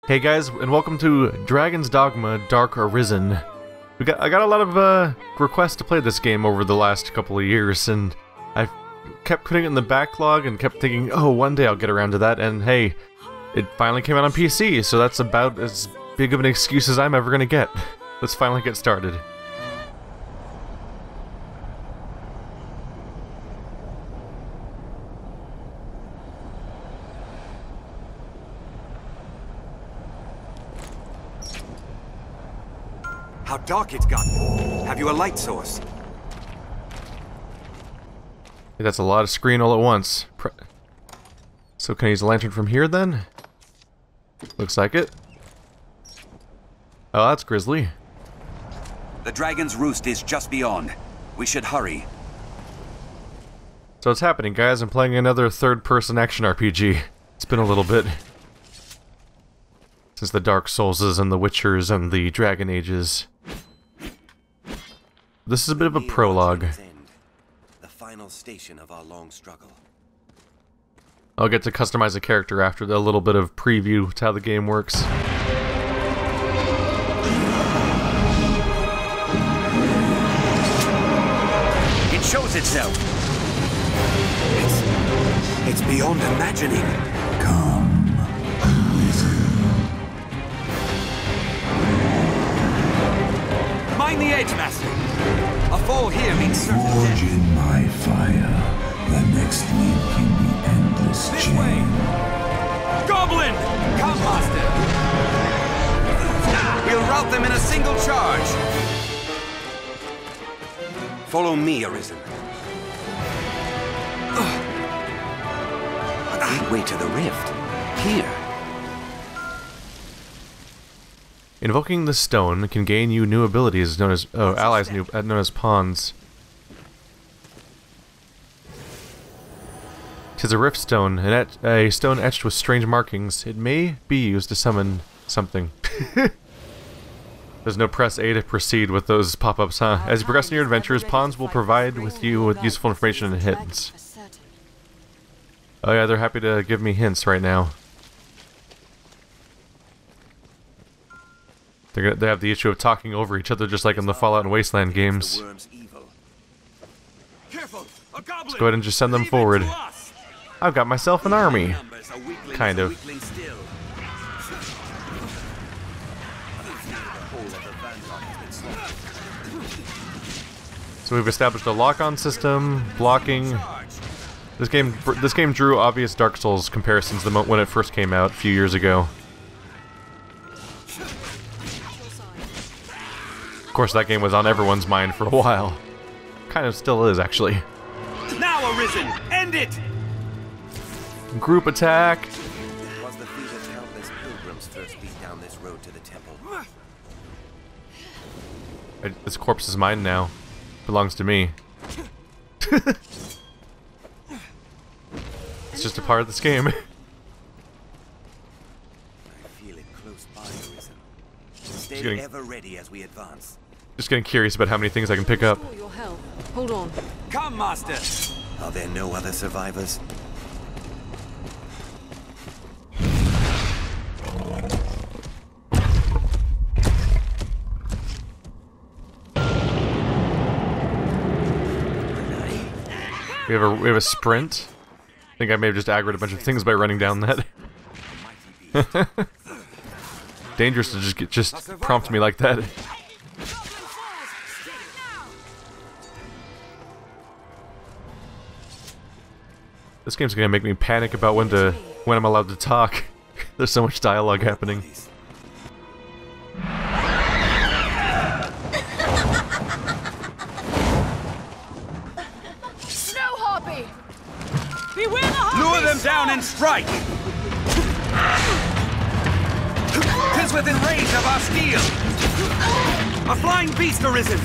Hey guys, and welcome to Dragon's Dogma Dark Arisen. I got a lot of requests to play this game over the last couple of years, and I kept putting it in the backlog and kept thinking, oh, one day I'll get around to that, and hey, it finally came out on PC, so that's about as big of an excuse as I'm ever gonna get. Let's finally get started. How dark it's gotten. Have you a light source? Hey, that's a lot of screen all at once. So can I use a lantern from here then? Looks like it. Oh, that's grisly. The dragon's roost is just beyond. We should hurry. So what's happening, guys? I'm playing another third-person action RPG. It's been a little bit since the Dark Soulses and the Witchers and the Dragon Ages. This is a bit of a prologue. The final station of our long struggle. I'll get to customize a character after a little bit of preview to how the game works. It shows itself. It's beyond imagining. Come, Arisen. Mind the edge, Master. A fall here means certain Forge death. in my fire. The next link in the endless This chain. way. Goblin! Come, Master. We'll rout them in a single charge. Follow me, Arisen. A gateway to the rift. Here. Invoking the stone can gain you new abilities known as allies known as pawns. 'Tis a rift stone, a stone etched with strange markings. It may be used to summon something. There's no press A to proceed with those pop-ups, huh? As you progress in your adventures, pawns will provide you with useful information and hints. Oh yeah, they're happy to give me hints right now. They have the issue of talking over each other just like in the Fallout and Wasteland games. Let's go ahead and just send them forward. I've got myself an army. Kind of. So we've established a lock-on system, blocking. This game drew obvious Dark Souls comparisons the moment when it first came out a few years ago. Of course, that game was on everyone's mind for a while. Kind of still is, actually. Now, Arisen! End it! Group attack! It was the feet of countless pilgrims first beat down this road to the temple. This corpse is mine now. Belongs to me. It's just a part of this game. I feel it close by, Arisen. Stay ever ready as we advance. Just getting curious about how many things I can pick up. Your help. Hold on. Come, Master! Are there no other survivors? We have a sprint. I think I may have just aggroed a bunch of things by running down that. Dangerous to just prompt me like that. This game's gonna make me panic about when I'm allowed to talk. There's so much dialogue happening. Lure them down and strike! Tis within range of our steel! A flying beast arisen!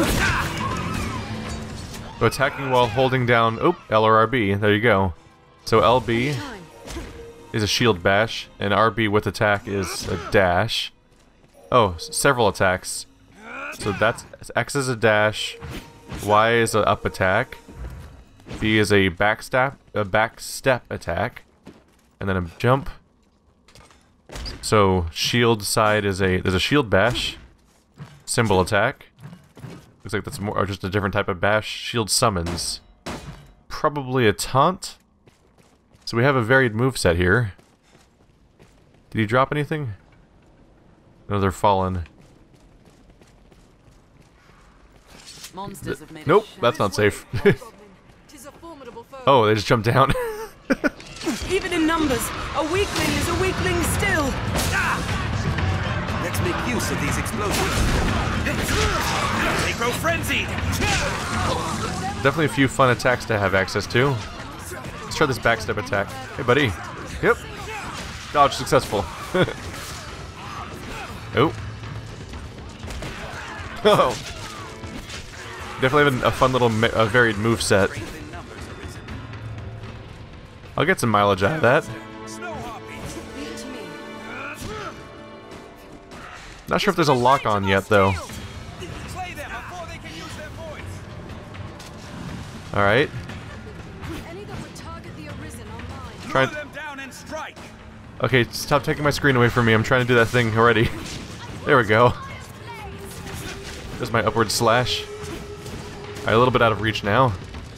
So attacking while holding down... Oh, L or RB. There you go. So LB is a shield bash, and RB with attack is a dash. Oh, several attacks. So that's... X is a dash, Y is an up attack, B is a back step attack, and then a jump. So shield side is there's a shield bash, symbol attack. Looks like that's more or just a different type of bash. Shield summons, probably a taunt. So we have a varied moveset here. Did he drop anything? No, they're fallen. Monsters have made Nope, that's not safe. Oh, they just jumped down. Even in numbers, a weakling is a weakling still. Let's make use of these explosions. They grow frenzied. Definitely a few fun attacks to have access to. Let's try this backstep attack. Hey, buddy. Yep. Dodge successful. Oh. Oh. Definitely have a fun little varied move set. I'll get some mileage out of that. Not sure if there's a lock on yet, though. Alright. Trying. Okay, stop taking my screen away from me. I'm trying to do that thing already. There we go. There's my upward slash. Alright, a little bit out of reach now.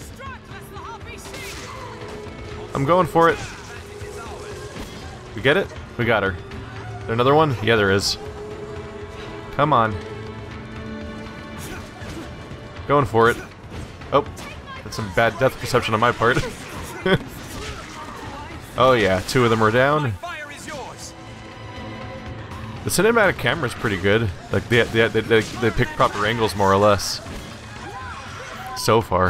I'm going for it. We get it? We got her. Is there another one? Yeah, there is. Come on. Going for it. Oh, that's some bad depth perception on my part. Oh yeah, 2 of them are down. The cinematic camera's pretty good. Like they pick proper angles more or less. So far.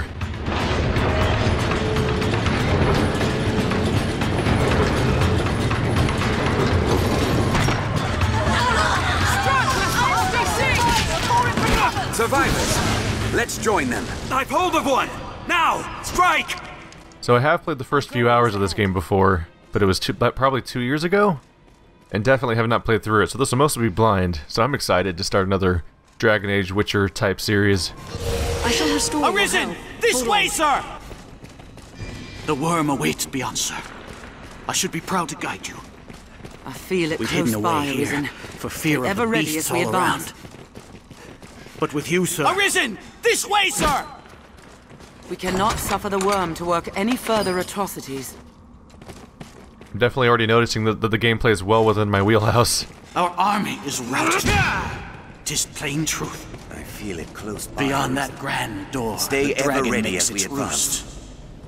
Survivors, let's join them. I've hold of one. Now, strike! So I have played the first few hours of this game before, but it was probably 2 years ago, and definitely have not played through it. So this will mostly be blind. So I'm excited to start another Dragon Age Witcher type series. I shall restore Arisen! This way, sir! The worm awaits beyond, sir. I should be proud to guide you. I feel it We've close hidden by, away here Arisen. for fear of Ever the ready beasts as we all advance. around. But with you, sir... Arisen! This way, sir! We cannot suffer the worm to work any further atrocities. I'm definitely already noticing that the gameplay is well within my wheelhouse. Our army is routed. 'Tis plain truth. I feel it close by. Beyond that grand door, Stay the ever dragon ready makes as we its advance. roost.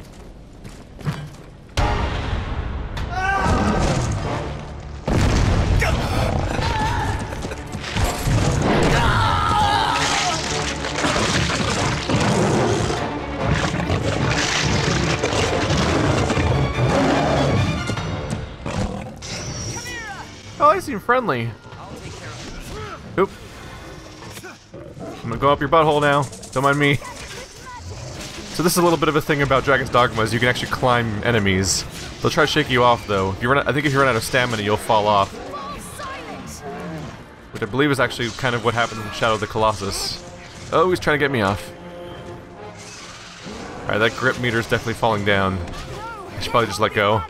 Oh, they seem friendly. Oop. I'm gonna go up your butthole now. Don't mind me. So this is a little bit of a thing about Dragon's Dogma, is you can actually climb enemies. They'll try to shake you off, though. If you I think if you run out of stamina, you'll fall off. Which I believe is actually kind of what happened in Shadow of the Colossus. Oh, he's trying to get me off. Alright, that grip meter's definitely falling down. I should probably just let go.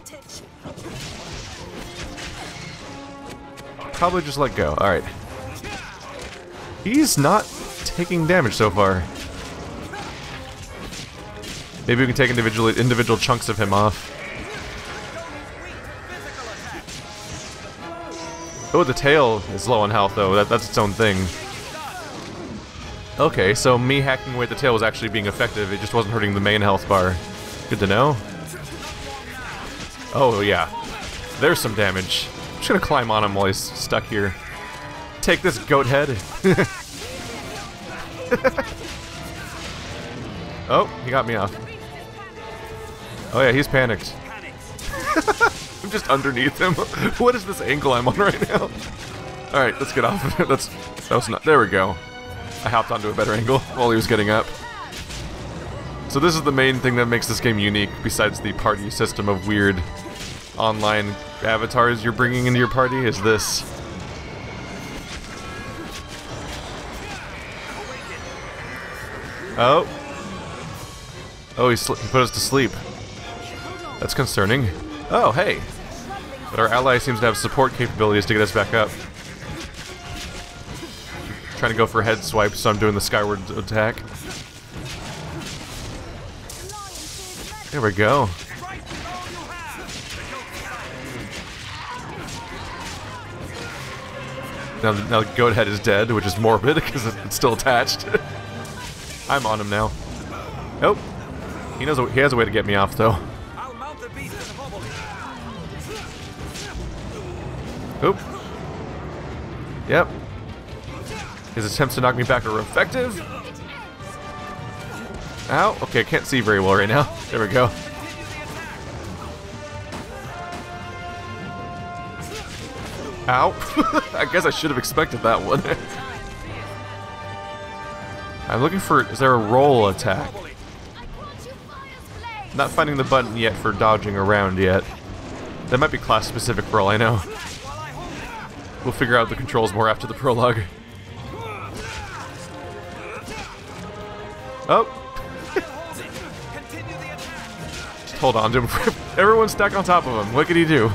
Probably just let go. Alright. He's not taking damage so far. Maybe we can take individual chunks of him off. Oh, the tail is low on health, though. That's its own thing. Okay, so me hacking away at the tail was actually being effective. It just wasn't hurting the main health bar. Good to know. Oh, yeah. There's some damage. I'm just gonna climb on him while he's stuck here. Take this, goat head. Oh, he got me off. Oh yeah, he's panicked. I'm just underneath him. What is this angle I'm on right now? Alright, let's get off of it. That was not... There we go. I hopped onto a better angle while he was getting up. So this is the main thing that makes this game unique, besides the party system of weird online avatars you're bringing into your party, is this. Oh. Oh, he put us to sleep. That's concerning. Oh, hey. But our ally seems to have support capabilities to get us back up. Trying to go for head swipes, so I'm doing the skyward attack. There we go. Now the goat head is dead, which is morbid because it's still attached. I'm on him now. Nope. He has a way to get me off though. I'll mount the beast in the bubble. Oop. Yep. His attempts to knock me back are effective. Ow. Okay, I can't see very well right now. There we go. Ow. I guess I should have expected that one. I'm looking for... Is there a roll attack? Not finding the button yet for dodging around yet. That might be class specific for all I know. We'll figure out the controls more after the prologue. Oh! Just hold on to him. Everyone's stuck on top of him. What could he do?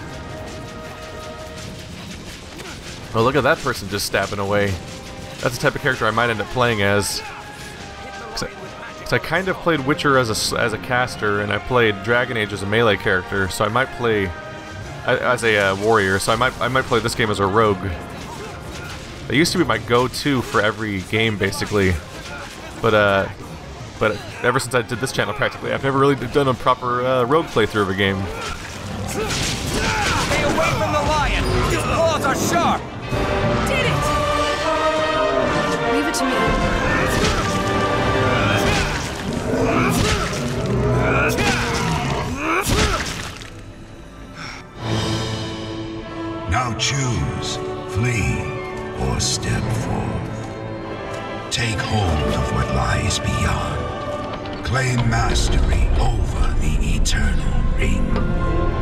Oh, look at that person just stabbing away. That's the type of character I might end up playing as. Cause I kind of played Witcher as a caster, and I played Dragon Age as a melee character, so I might play as a warrior. So I might play this game as a rogue. It used to be my go-to for every game, basically. But ever since I did this channel, practically, I've never really done a proper rogue playthrough of a game. Stay away from the lion! His claws are sharp! Did it! Leave it to me. Now choose, flee, or step forth. Take hold of what lies beyond. Claim mastery over the eternal ring.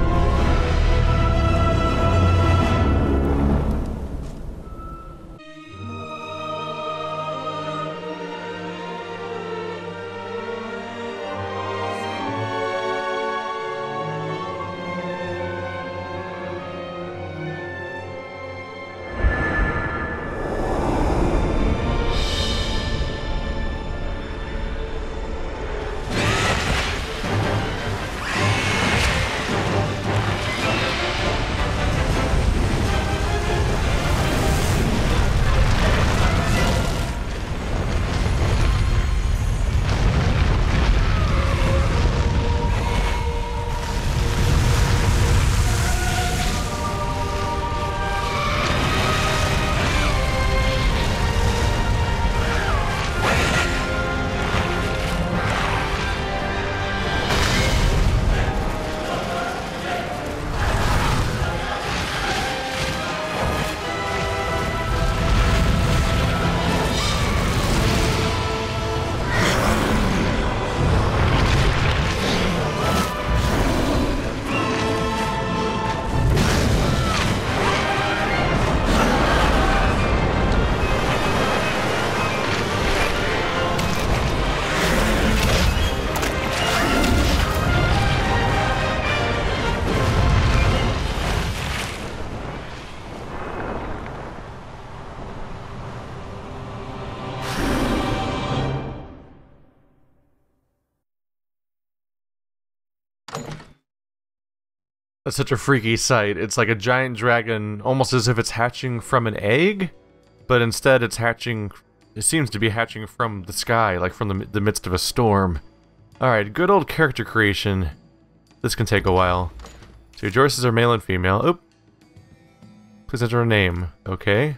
That's such a freaky sight. It's like a giant dragon, almost as if it's hatching from an egg, but instead it's hatching... It seems to be hatching from the sky, like from the midst of a storm. Alright, good old character creation. This can take a while. So your choices are male and female. Oop. Please enter a name. Okay.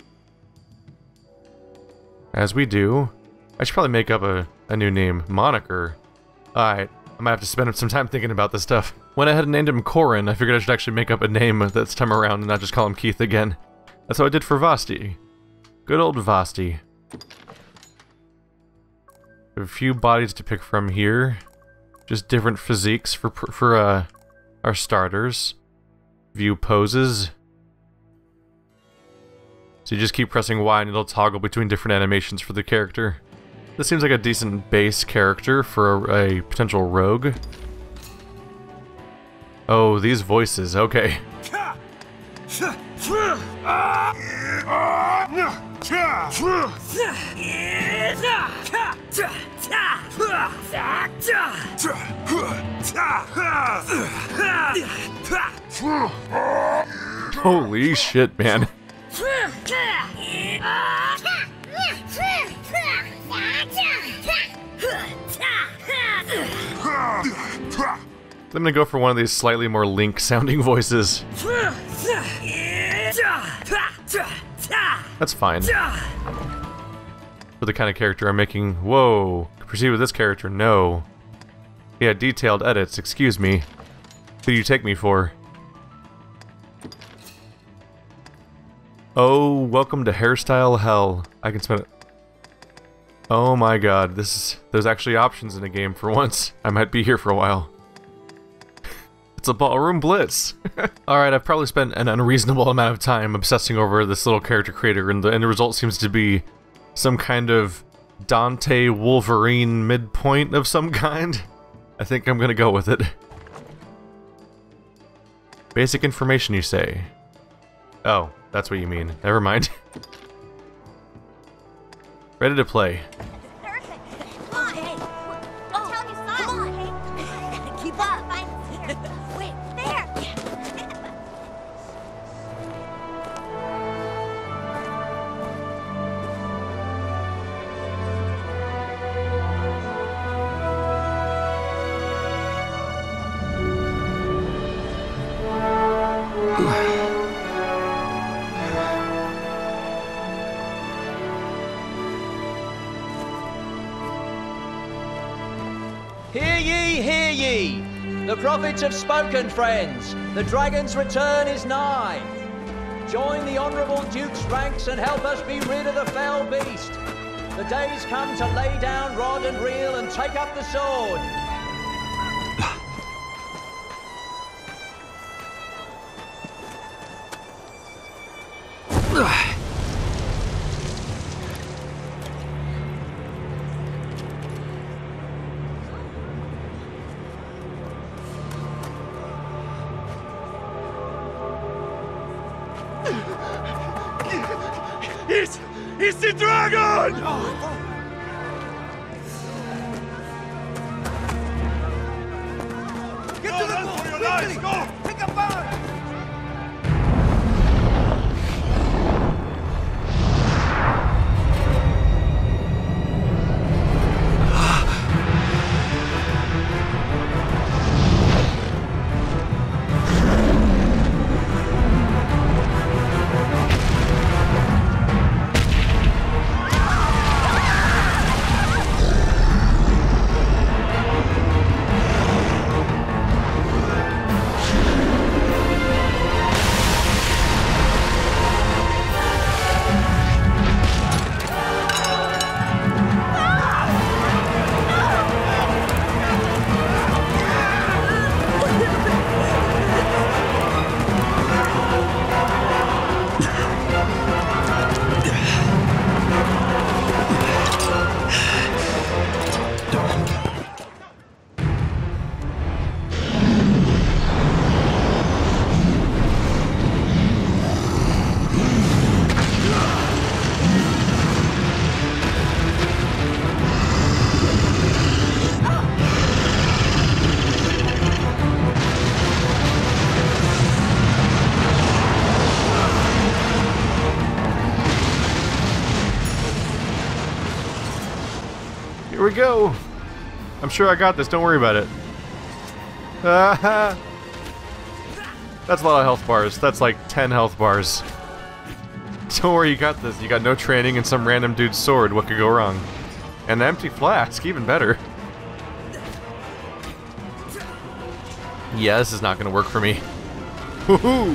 As we do. I should probably make up a new name. Moniker. Alright. I might have to spend some time thinking about this stuff. Went ahead and named him Corin. I figured I should actually make up a name this time around and not just call him Keith again. That's how I did for Vasti. Good old Vasti. We have a few bodies to pick from here. Just different physiques for our starters. View poses. So you just keep pressing Y and it'll toggle between different animations for the character. This seems like a decent base character for a potential rogue. Oh, these voices, okay. Holy shit, man. I'm gonna go for one of these slightly more Link sounding voices. That's fine. For the kind of character I'm making. Whoa. Proceed with this character, no. Yeah, detailed edits, excuse me. Who do you take me for? Oh, welcome to hairstyle hell. I can spend it. Oh my god, there's actually options in the game for once. I might be here for a while. It's a ballroom blitz. Alright, I've probably spent an unreasonable amount of time obsessing over this little character creator, and the end result seems to be some kind of Dante Wolverine midpoint of some kind. I think I'm gonna go with it. Basic information, you say? Oh, that's what you mean. Never mind. Ready to play. Perfect. Come on, hey. I'll tell you, son. Come on, hey. Keep up. Wait, there. Hear ye, hear ye! The prophets have spoken, friends. The dragon's return is nigh. Join the honourable Duke's ranks and help us be rid of the fell beast. The day's come to lay down rod and reel and take up the sword. It's the dragon! Get to the boat! For your lives, go! Pick up Ballard! Here we go! I'm sure I got this, don't worry about it. That's a lot of health bars. That's like 10 health bars. Don't worry, you got this. You got no training and some random dude's sword. What could go wrong? And an empty flask, even better. Yeah, this is not gonna work for me. Woohoo!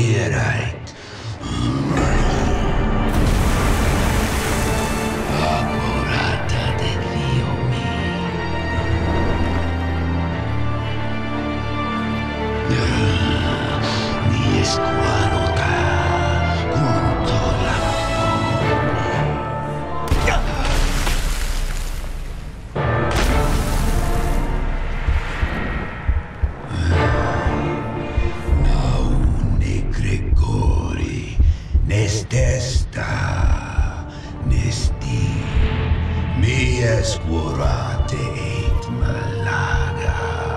Meteorite. Apurata de Dio mi escuadrota junto la Gregori, Nestesta, Nesti, mi escurate et malaga.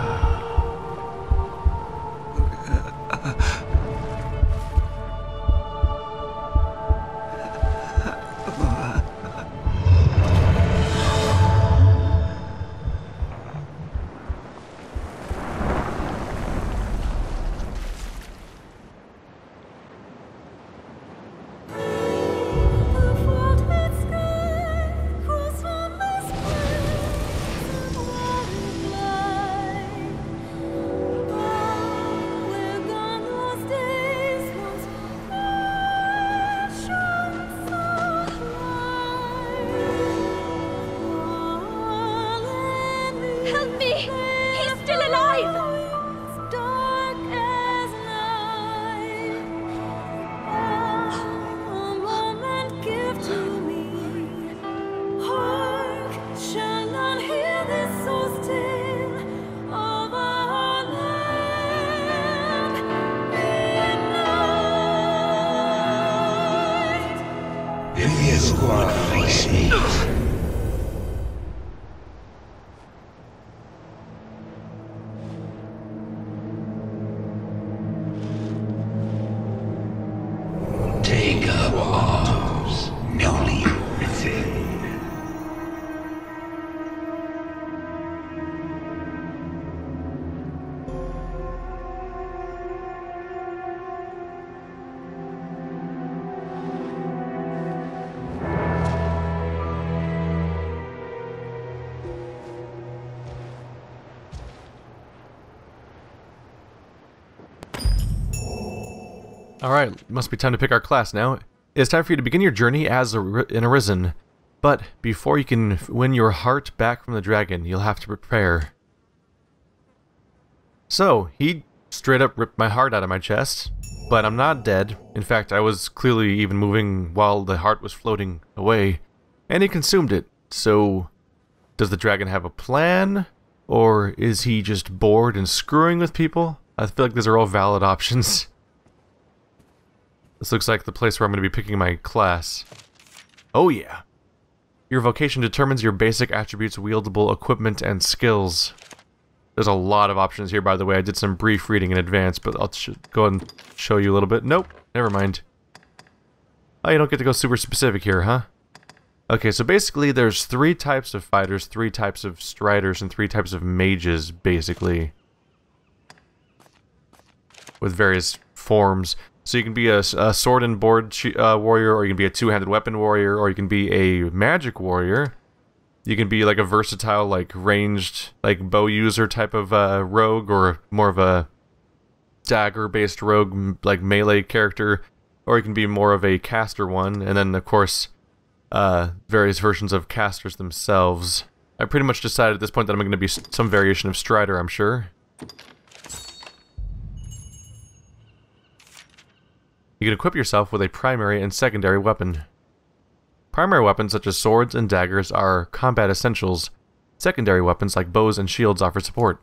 Help me! He's still alive! If the squad face me. Take up arms, newly risen. Alright, must be time to pick our class now. It's time for you to begin your journey as an Arisen. But before you can win your heart back from the dragon, you'll have to prepare. So, he straight up ripped my heart out of my chest, but I'm not dead. In fact, I was clearly even moving while the heart was floating away, and he consumed it. So, does the dragon have a plan? Or is he just bored and screwing with people? I feel like these are all valid options. This looks like the place where I'm going to be picking my class. Oh yeah. Your vocation determines your basic attributes, wieldable equipment, and skills. There's a lot of options here, by the way. I did some brief reading in advance, but I'll go ahead and show you a little bit. Nope, never mind. Oh, you don't get to go super specific here, huh? Okay, so basically there's 3 types of fighters, 3 types of striders, and 3 types of mages, basically. With various forms. So you can be a sword and board warrior, or you can be a 2-handed weapon warrior, or you can be a magic warrior. You can be like a versatile, like ranged, like bow user type of rogue, or more of a dagger-based rogue, like melee character, or you can be more of a caster one. And then, of course, various versions of casters themselves. I pretty much decided at this point that I'm going to be some variation of strider, I'm sure. You can equip yourself with a primary and secondary weapon. Primary weapons such as swords and daggers are combat essentials. Secondary weapons like bows and shields offer support.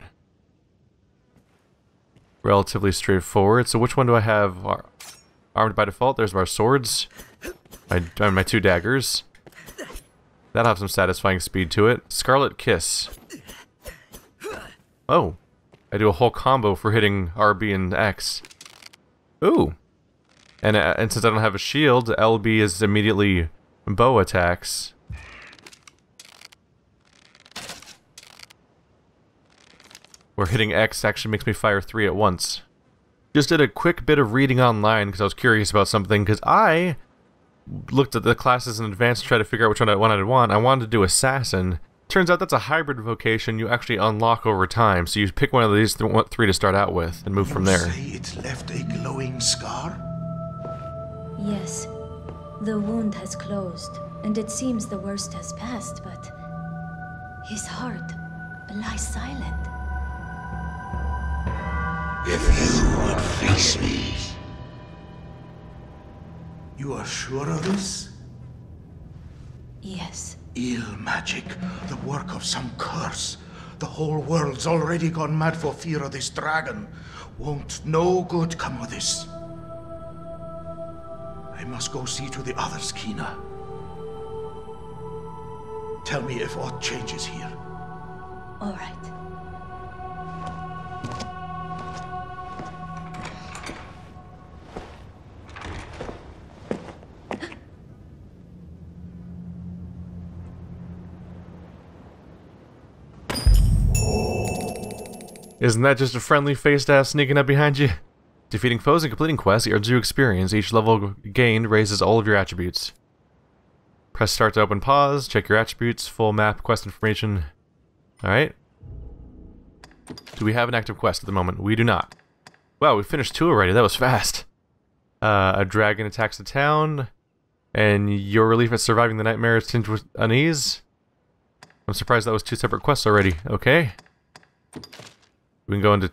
Relatively straightforward. So which one do I have? Armed by default, there's our swords. My 2 daggers. That'll have some satisfying speed to it. Scarlet Kiss. Oh. I do a whole combo for hitting RB and X. Ooh. And since I don't have a shield, LB is immediately bow attacks. Where hitting X actually makes me fire 3 at once. Just did a quick bit of reading online because I was curious about something, because I looked at the classes in advance to try to figure out which one I wanted. I wanted to do Assassin, Turns out that's a hybrid vocation you actually unlock over time, so you pick one of these three to start out with and move from there. You say it's left a glowing scar? Yes. The wound has closed, and it seems the worst has passed, but his heart lies silent. If you would face me. You are sure of this? Yes. Ill magic, the work of some curse. The whole world's already gone mad for fear of this dragon. Won't no good come of this? I must go see to the others, Kina. Tell me if aught changes here. All right. Isn't that just a friendly-faced ass sneaking up behind you? Defeating foes and completing quests earns you experience. Each level gained raises all of your attributes. Press start to open pause, check your attributes, full map, quest information. Alright. Do we have an active quest at the moment? We do not. Wow, we finished 2 already, that was fast. A dragon attacks the town, and your relief at surviving the nightmare is tinged with unease. I'm surprised that was 2 separate quests already. Okay. We can go into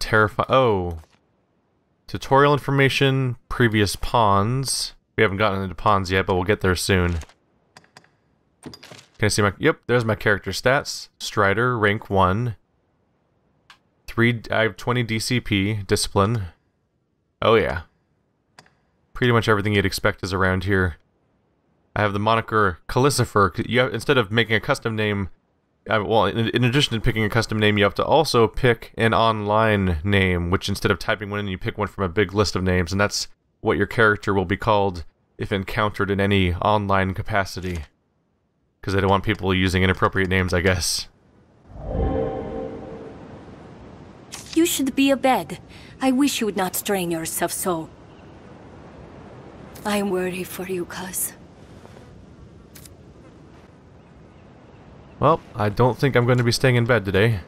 tutorial information, previous pawns. We haven't gotten into pawns yet, but we'll get there soon. Can I see my... Yep, there's my character stats. Strider, rank 1. I have 20 DCP, discipline. Oh yeah. Pretty much everything you'd expect is around here. I have the moniker Calicifer. Instead of making a custom name... well, in addition to picking a custom name, you have to also pick an online name, which instead of typing one in, you pick one from a big list of names, and that's what your character will be called if encountered in any online capacity. Because they don't want people using inappropriate names, I guess. You should be abed. I wish you would not strain yourself so. I am worried for you, cuz. Well, I don't think I'm going to be staying in bed today.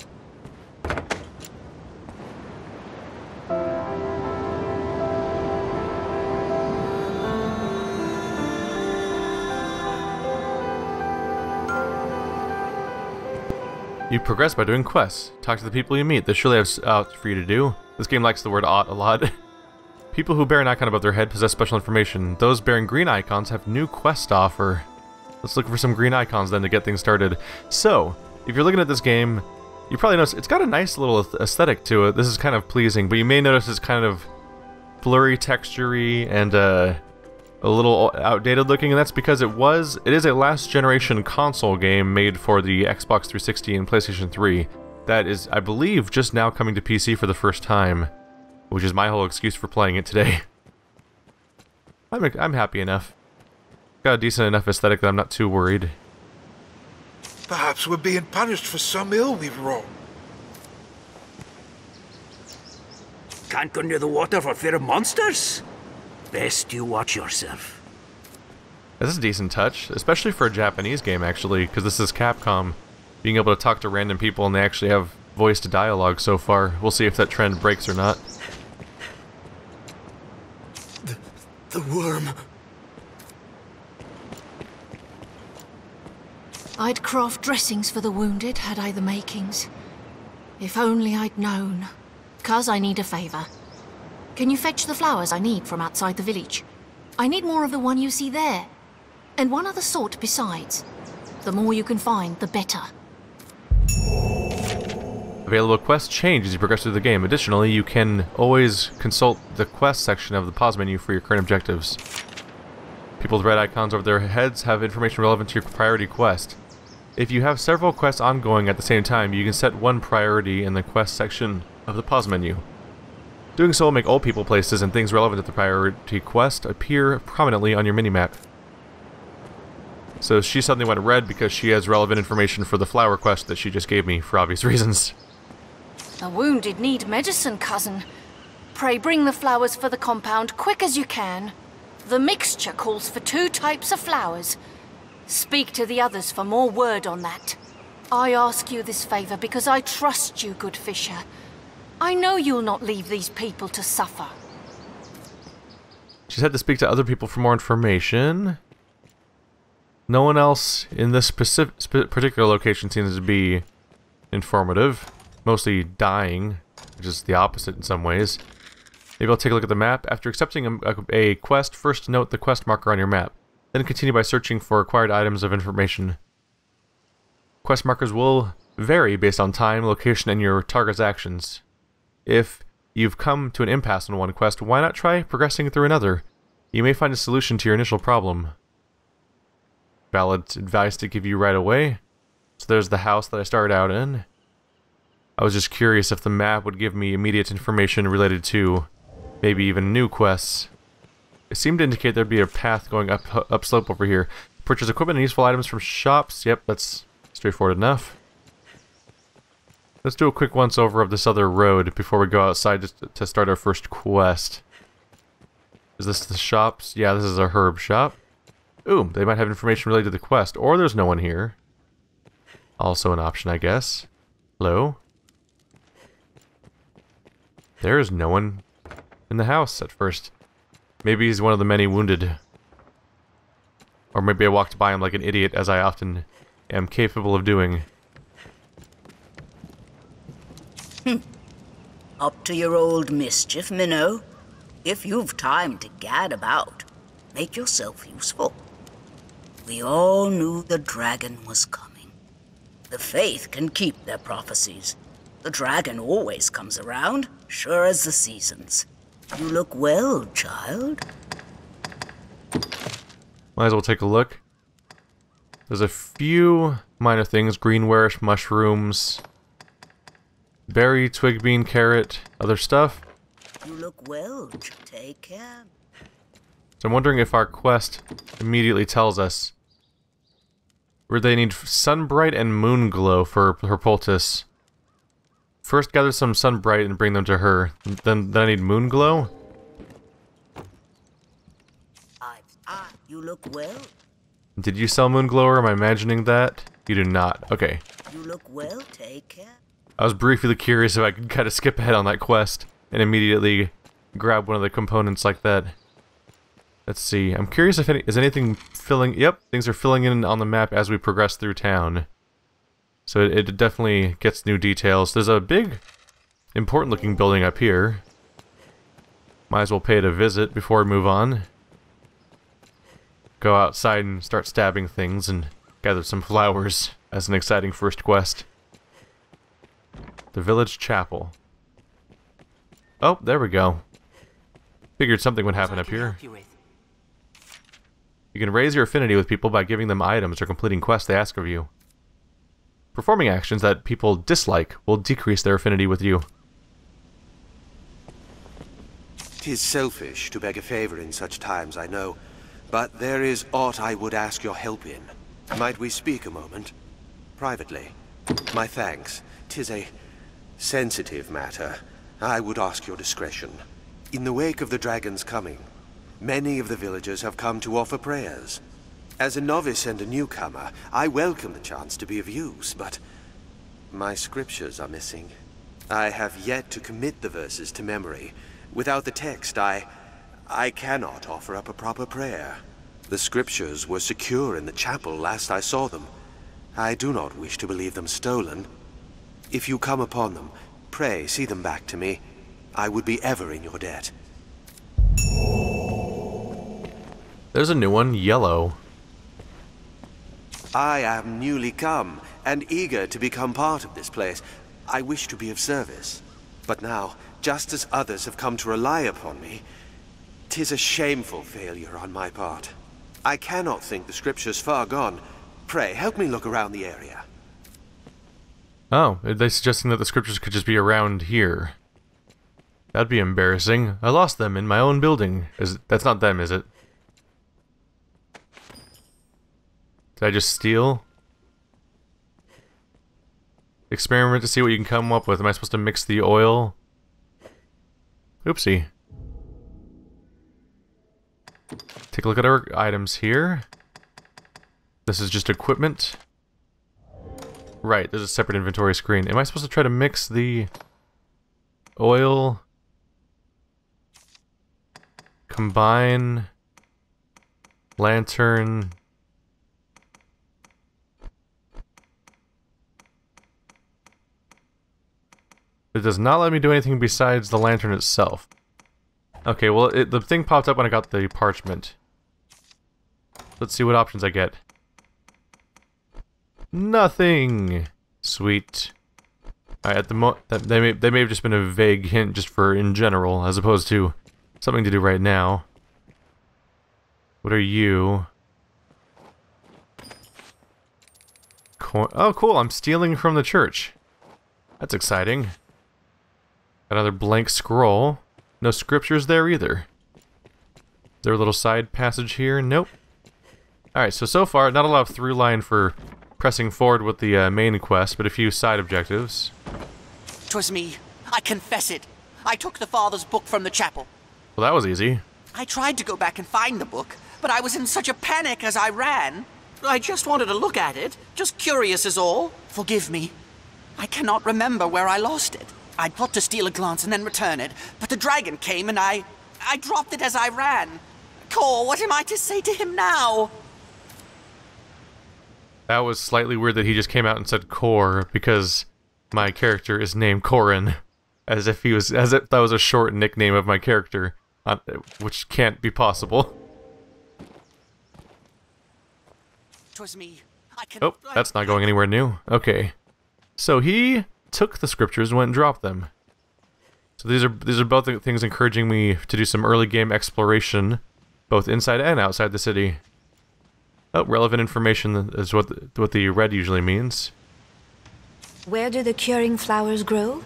You progress by doing quests. Talk to the people you meet. They surely have outs for you to do. This game likes the word "ought" a lot. People who bear an icon above their head possess special information. Those bearing green icons have new quests to offer. Let's look for some green icons then to get things started. So, if you're looking at this game, you probably notice it's got a nice little aesthetic to it. This is kind of pleasing, but you may notice it's kind of blurry, textury, and a little outdated looking, and that's because it is a last generation console game made for the Xbox 360 and PlayStation 3. That is, I believe, just now coming to PC for the first time, which is my whole excuse for playing it today. I'm happy enough. Got a decent enough aesthetic that I'm not too worried. Perhaps we're being punished for some ill we've wrought. Can't go near the water for fear of monsters? Best you watch yourself. This is a decent touch, especially for a Japanese game, actually, because this is Capcom. Being able to talk to random people and they actually have voiced dialogue so far. We'll see if that trend breaks or not. The worm. I'd craft dressings for the wounded, had I the makings. If only I'd known. Cuz I need a favor. Can you fetch the flowers I need from outside the village? I need more of the one you see there. And one other sort besides. The more you can find, the better. Available quests change as you progress through the game. Additionally, you can always consult the quest section of the pause menu for your current objectives. People with red icons over their heads have information relevant to your priority quest. If you have several quests ongoing at the same time, you can set one priority in the quest section of the pause menu. Doing so will make all people, places, and things relevant to the priority quest appear prominently on your minimap. So she suddenly went red because she has relevant information for the flower quest that she just gave me, for obvious reasons. The wounded need medicine, cousin. Pray bring the flowers for the compound quick as you can. The mixture calls for 2 types of flowers. Speak to the others for more word on that. I ask you this favor because I trust you, good fisher. I know you'll not leave these people to suffer. She's had to speak to other people for more information. No one else in this particular location seems to be informative. Mostly dying, which is the opposite in some ways. Maybe I'll take a look at the map. After accepting a quest, first note the quest marker on your map. Then continue by searching for required items of information. Quest markers will vary based on time, location, and your target's actions. If you've come to an impasse on one quest, why not try progressing through another? You may find a solution to your initial problem. Valid advice to give you right away. So there's the house that I started out in. I was just curious if the map would give me immediate information related to maybe even new quests. It seemed to indicate there'd be a path going upslope over here. Purchase equipment and useful items from shops. Yep, that's straightforward enough. Let's do a quick once-over of this other road before we go outside to start our first quest. Is this the shops? Yeah, this is a herb shop. Ooh, they might have information related to the quest, or there's no one here. Also an option, I guess. Hello? There is no one in the house at first. Maybe he's one of the many wounded. Or maybe I walked by him like an idiot, as I often am capable of doing. Up to your old mischief, Minnow. If you've time to gad about, make yourself useful. We all knew the dragon was coming. The Faith can keep their prophecies. The dragon always comes around, sure as the seasons. You look well, child. Might as well take a look. There's a few minor things. Greenwarish, mushrooms, berry, twig bean, carrot, other stuff. You look well, take care. So I'm wondering if our quest immediately tells us where they need Sunbright and Moonglow for her poultice. First gather some Sunbright and bring them to her. Then I need Moonglow? You look well. Did you sell Moonglow, or am I imagining that? You do not. Okay. You look well, take care. I was briefly curious if I could kind of skip ahead on that quest and immediately grab one of the components like that. Let's see. I'm curious if is anything filling... Yep, things are filling in on the map as we progress through town. So it definitely gets new details. There's a big, important-looking building up here. Might as well pay it a visit before we move on. Go outside and start stabbing things and gather some flowers as an exciting first quest. The village chapel. Oh, there we go. Figured something would happen up here. You can raise your affinity with people by giving them items or completing quests they ask of you. Performing actions that people dislike will decrease their affinity with you. 'Tis selfish to beg a favor in such times, I know. But there is aught I would ask your help in. Might we speak a moment? Privately. My thanks. 'Tis a sensitive matter. I would ask your discretion. In the wake of the dragon's coming, many of the villagers have come to offer prayers. As a novice and a newcomer, I welcome the chance to be of use, but my scriptures are missing. I have yet to commit the verses to memory. Without the text, I cannot offer up a proper prayer. The scriptures were secure in the chapel last I saw them. I do not wish to believe them stolen. If you come upon them, pray see them back to me. I would be ever in your debt. There's a new one, yellow. I am newly come, and eager to become part of this place. I wish to be of service. But now, just as others have come to rely upon me, 'tis a shameful failure on my part. I cannot think the scriptures far gone. Pray, help me look around the area. Oh, are they suggesting that the scriptures could just be around here? That'd be embarrassing. I lost them in my own building. That's not them, is it? Did I just steal? Experiment to see what you can come up with. Am I supposed to mix the oil? Oopsie. Take a look at our items here. This is just equipment. Right, there's a separate inventory screen. Am I supposed to try to mix the oil? Combine... lantern... It does not let me do anything besides the lantern itself. Okay, well, the thing popped up when I got the parchment. Let's see what options I get. Nothing! Sweet. Alright, at the they may have just been a vague hint just for in general, as opposed to something to do right now. What are you? Oh, cool, I'm stealing from the church. That's exciting. Another blank scroll. No scriptures there either. Is there a little side passage here? Nope. Alright, so far, not a lot of through line for pressing forward with the main quest, but a few side objectives. 'Twas me. I confess it. I took the father's book from the chapel. Well, that was easy. I tried to go back and find the book, but I was in such a panic as I ran. I just wanted to look at it. Just curious is all. Forgive me. I cannot remember where I lost it. I thought to steal a glance and then return it, but the dragon came and I dropped it as I ran. Cor, what am I to say to him now? That was slightly weird that he just came out and said Cor, because my character is named Corin, as if that was a short nickname of my character, which can't be possible. 'Twas me. Oh, that's not going anywhere new. Okay, so he took the scriptures and went and dropped them. So these are both things encouraging me to do some early game exploration, both inside and outside the city. Oh, relevant information is what the red usually means. Where do the curing flowers grow?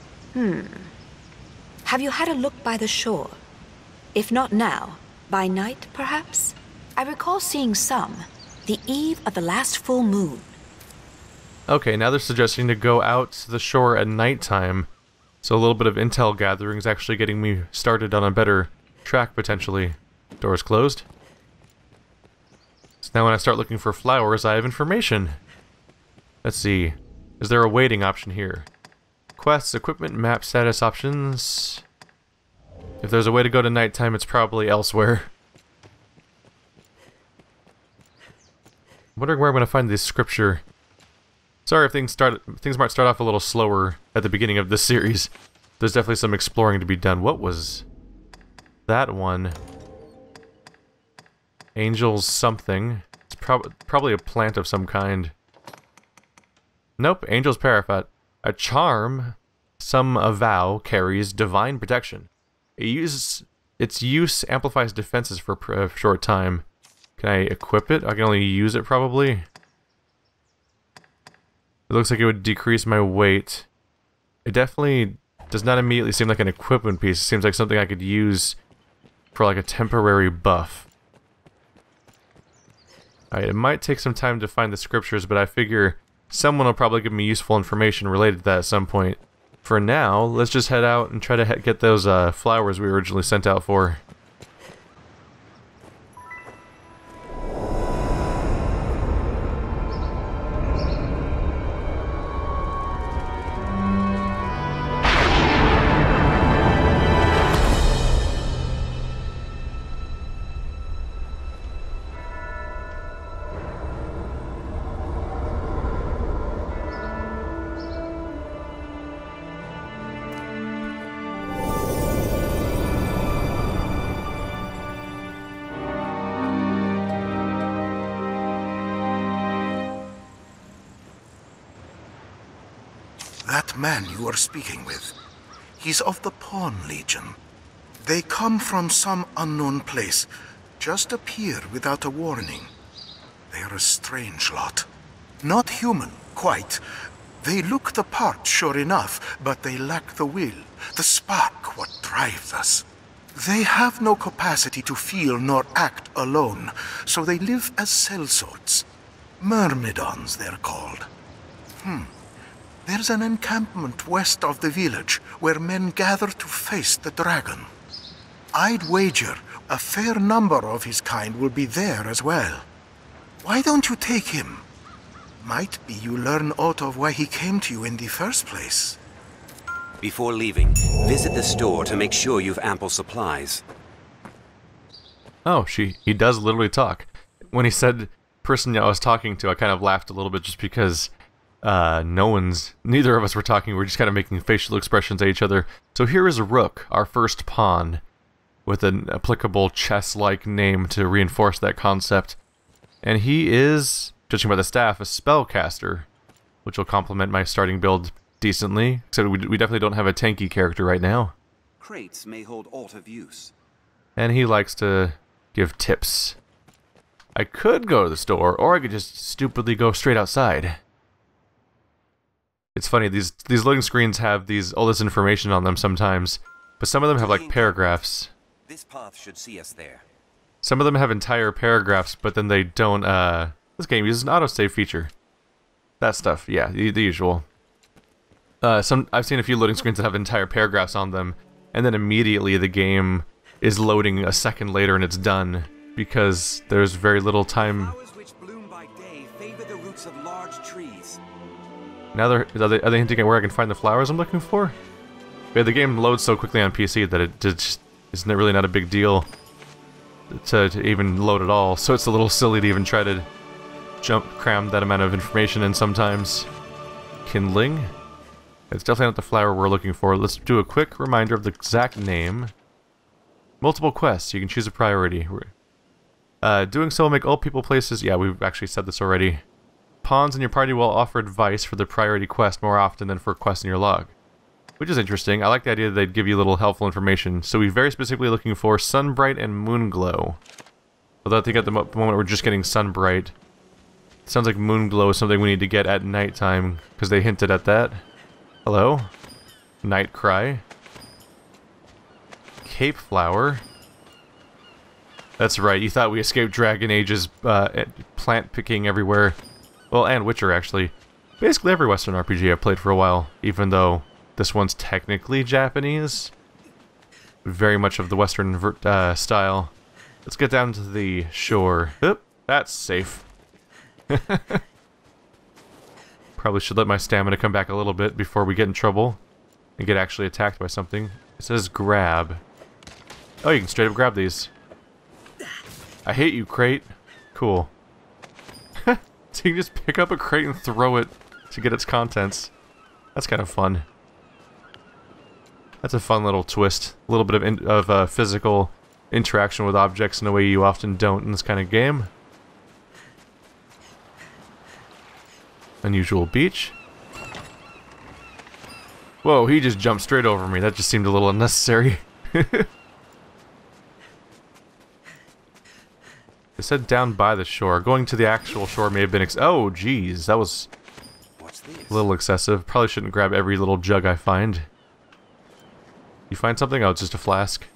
Have you had a look by the shore? If not now, by night, perhaps? I recall seeing some, the eve of the last full moon. Okay, now they're suggesting to go out to the shore at nighttime, so a little bit of intel gathering is actually getting me started on a better track, potentially. Door's closed. So now when I start looking for flowers, I have information. Let's see. Is there a waiting option here? Quests, equipment, map status options. If there's a way to go to nighttime, it's probably elsewhere. I'm wondering where I'm going to find this scripture. Sorry if things might start off a little slower at the beginning of this series. There's definitely some exploring to be done. What was that one? Angels something. It's probably a plant of some kind. Nope, Angel's Parapet. A charm, some avow, carries divine protection. Its use amplifies defenses for a short time. Can I equip it? I can only use it probably. It looks like it would decrease my weight. It definitely does not immediately seem like an equipment piece. It seems like something I could use for like a temporary buff. Alright, it might take some time to find the scriptures, but I figure someone will probably give me useful information related to that at some point. For now, let's just head out and try to get those flowers we originally sent out for. That man you are speaking with, he's of the Pawn Legion. They come from some unknown place, just appear without a warning. They are a strange lot. Not human, quite. They look the part, sure enough, but they lack the will, the spark, what drives us. They have no capacity to feel nor act alone, so they live as sellswords. Myrmidons, they're called. There's an encampment west of the village where men gather to face the dragon. I'd wager a fair number of his kind will be there as well. Why don't you take him? Might be you learn aught of why he came to you in the first place. Before leaving, visit the store to make sure you've ample supplies. Oh, he does literally talk. When he said person I was talking to, I kind of laughed a little bit just because neither of us were talking. We're just kind of making facial expressions at each other. So here is a rook, our first pawn, with an applicable chess-like name to reinforce that concept. And he is, judging by the staff, a spellcaster, which will complement my starting build decently. So we definitely don't have a tanky character right now. Crates may hold aught of use. And he likes to give tips. I could go to the store, or I could just stupidly go straight outside. It's funny, these loading screens have all this information on them sometimes, but some of them have like paragraphs. This path should see us there. Some of them have entire paragraphs, but then they don't, this game uses an autosave feature. That stuff, yeah, the usual. I've seen a few loading screens that have entire paragraphs on them, and then immediately the game is loading a second later and it's done, because there's very little time. Flowers which bloom by day favor the roots of large trees. Now are they hinting at where I can find the flowers I'm looking for? Yeah, the game loads so quickly on PC that it just is really not a big deal to even load at all, so it's a little silly to even try to cram that amount of information in sometimes. Kindling? It's definitely not the flower we're looking for. Let's do a quick reminder of the exact name. Multiple quests, you can choose a priority. Doing so will make all people places... Yeah, we've actually said this already. Pawns in your party will offer advice for the priority quest more often than for quests in your log. Which is interesting. I like the idea that they'd give you a little helpful information. So we're very specifically looking for Sunbright and Moonglow. Although I think at the moment we're just getting Sunbright. It sounds like Moonglow is something we need to get at nighttime, because they hinted at that. Hello? Night Cry. Cape Flower. That's right, you thought we escaped Dragon Age's plant picking everywhere. Well, and Witcher, actually. Basically every Western RPG I've played for a while, even though this one's technically Japanese. Very much of the Western style. Let's get down to the shore. Oop, that's safe. Probably should let my stamina come back a little bit before we get in trouble and get actually attacked by something. It says grab. Oh, you can straight up grab these. I hate you, crate. Cool. So you can just pick up a crate and throw it to get its contents. That's kind of fun. That's a fun little twist. A little bit of physical interaction with objects in a way you often don't in this kind of game. Unusual beach. Whoa, he just jumped straight over me. That just seemed a little unnecessary. It said down by the shore. Going to the actual shore may have been oh, geez, that was a little excessive. Probably shouldn't grab every little jug I find. You find something? Oh, it's just a flask.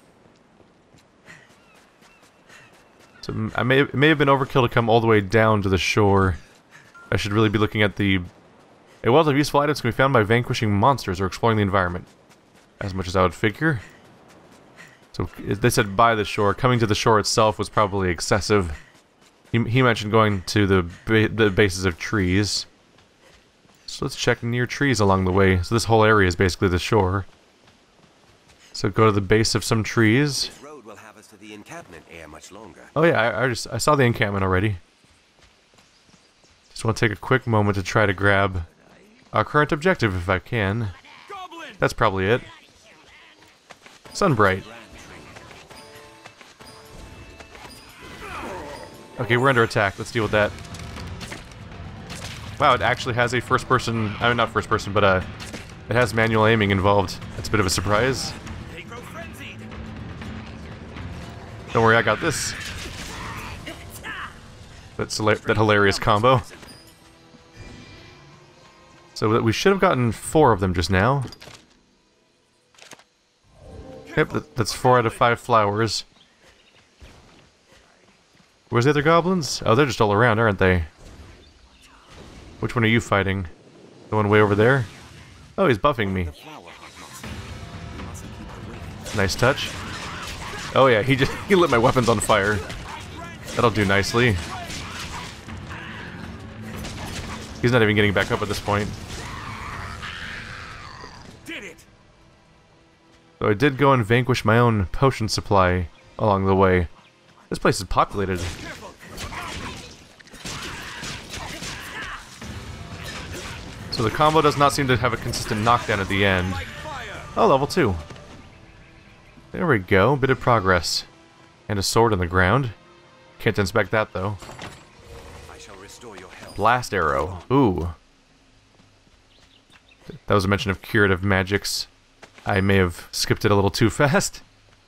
So it may have been overkill to come all the way down to the shore. I should really be looking at a wealth of useful items can be found by vanquishing monsters or exploring the environment. As much as I would figure. So they said by the shore. Coming to the shore itself was probably excessive. He mentioned going to the bases of trees. So let's check near trees along the way. So this whole area is basically the shore. So go to the base of some trees. This road will have us to the encampment ere much longer. Oh yeah, I saw the encampment already. Just want to take a quick moment to try to grab our current objective if I can. That's probably it. Sunbright. Okay, we're under attack. Let's deal with that. Wow, it actually has a first-person... I mean, not first-person, but it has manual aiming involved. That's a bit of a surprise. Don't worry, I got this. That hilarious combo. So we should have gotten 4 of them just now. Yep, that's 4 out of 5 flowers. Where's the other goblins? Oh, they're just all around, aren't they? Which one are you fighting? The one way over there? Oh, he's buffing me. Nice touch. Oh yeah, he lit my weapons on fire. That'll do nicely. He's not even getting back up at this point. So I did go and vanquish my own potion supply along the way. This place is populated. So the combo does not seem to have a consistent knockdown at the end. Oh, level 2. There we go, bit of progress. And a sword on the ground. Can't inspect that though. Blast arrow. Ooh. That was a mention of curative magics. I may have skipped it a little too fast.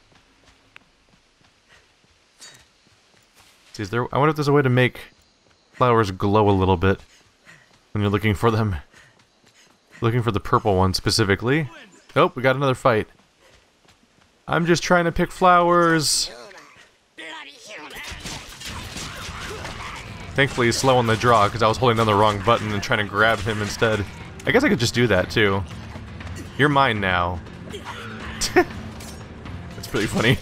See, I wonder if there's a way to make flowers glow a little bit when you're looking for them. Looking for the purple one specifically. Nope, we got another fight. I'm just trying to pick flowers. Thankfully he's slow on the draw because I was holding down the wrong button and trying to grab him instead. I guess I could just do that too. You're mine now. That's pretty funny.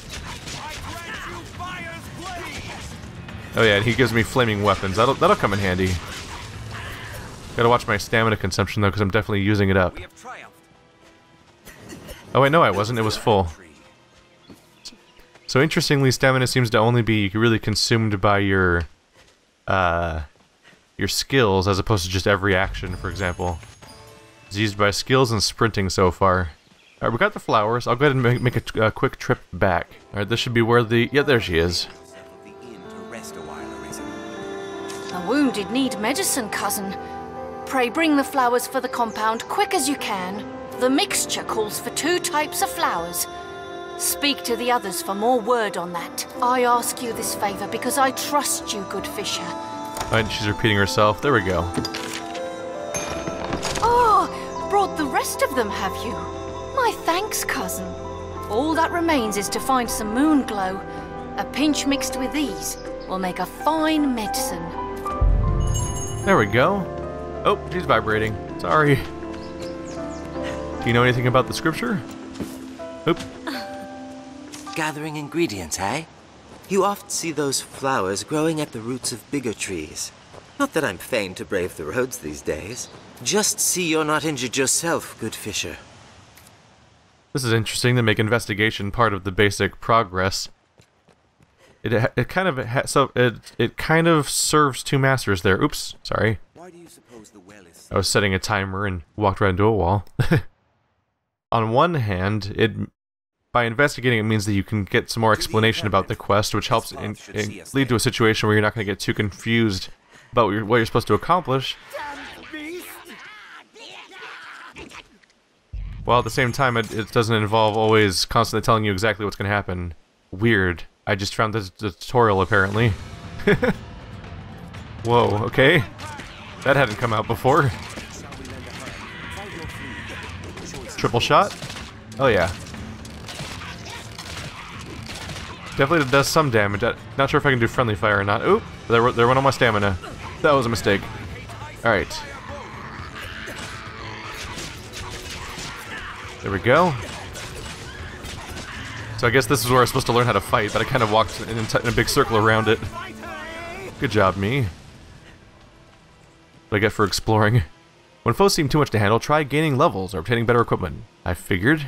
Oh yeah, and he gives me flaming weapons. That'll come in handy. Gotta watch my stamina consumption though, because I'm definitely using it up. Oh wait, no I wasn't. It was full. So interestingly, stamina seems to only be really consumed by your skills as opposed to just every action, for example. It's used by skills and sprinting so far. Alright, we got the flowers. I'll go ahead and make a quick trip back. Alright, this should be where the... Yeah, there she is. The wounded need medicine, cousin. Pray bring the flowers for the compound quick as you can. The mixture calls for 2 types of flowers. Speak to the others for more word on that. I ask you this favor because I trust you, good fisher. Alright, she's repeating herself. There we go. Oh, brought the rest of them, have you? My thanks, cousin. All that remains is to find some moon glow. A pinch mixed with these will make a fine medicine. There we go. Oh, she's vibrating. Sorry. Do you know anything about the scripture? Oop. Gathering ingredients, eh? You oft see those flowers growing at the roots of bigger trees. Not that I'm fain to brave the roads these days. Just see you're not injured yourself, good fisher. This is interesting to make investigation part of the basic progress. It kind of serves 2 masters there. Oops, sorry. Why do you suppose the well is... I was setting a timer and walked right into a wall. On one hand, by investigating it means that you can get some more explanation about the quest, which helps lead to a situation where you're not going to get too confused about what you're supposed to accomplish. While at the same time, it doesn't involve always constantly telling you exactly what's going to happen. Weird. I just found this tutorial, apparently. Whoa, okay. That hadn't come out before. Triple shot? Oh yeah. Definitely does some damage. Not sure if I can do friendly fire or not. Oop! There went on my stamina. That was a mistake. Alright. There we go. So I guess this is where I was supposed to learn how to fight, but I kind of walked in a big circle around it. Good job, me. What I get for exploring. When foes seem too much to handle, try gaining levels or obtaining better equipment. I figured.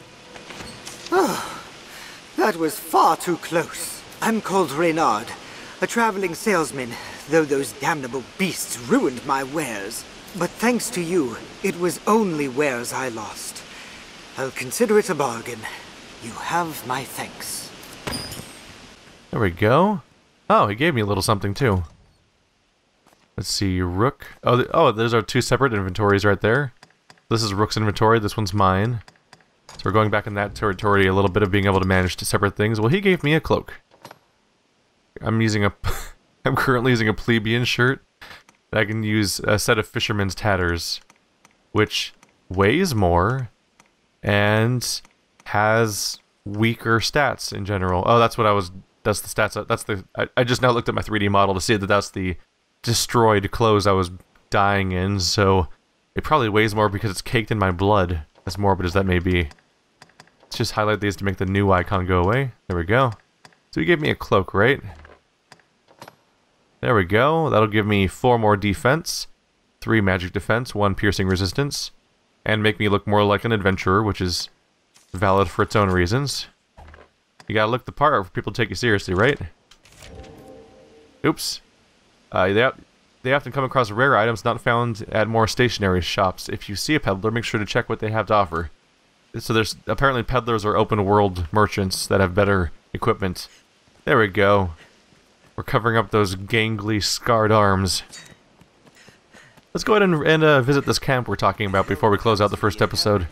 That was far too close. I'm called Reynard, a traveling salesman, though those damnable beasts ruined my wares. But thanks to you, it was only wares I lost. I'll consider it a bargain. You have my thanks. There we go. Oh, he gave me a little something too. Let's see, Rook. Oh, those are 2 separate inventories right there. This is Rook's inventory, this one's mine. So we're going back in that territory, a little bit of being able to manage 2 separate things. Well, he gave me a cloak. I'm currently using a plebeian shirt. I can use a set of fisherman's tatters, which weighs more and has weaker stats in general. Oh, that's the stats. I just now looked at my 3D model to see that that's the destroyed clothes I was dying in, so it probably weighs more because it's caked in my blood, as morbid as that may be. Let's just highlight these to make the new icon go away. There we go. So he gave me a cloak, right? There we go. That'll give me 4 more defense. 3 magic defense, 1 piercing resistance, and make me look more like an adventurer, which is valid for its own reasons. You gotta look the part for people to take you seriously, right? Oops. They often come across rare items not found at more stationary shops. If you see a peddler, make sure to check what they have to offer. So there's apparently peddlers are open world merchants that have better equipment. There we go. We're covering up those gangly, scarred arms. Let's go ahead and visit this camp we're talking about before we close out the first episode.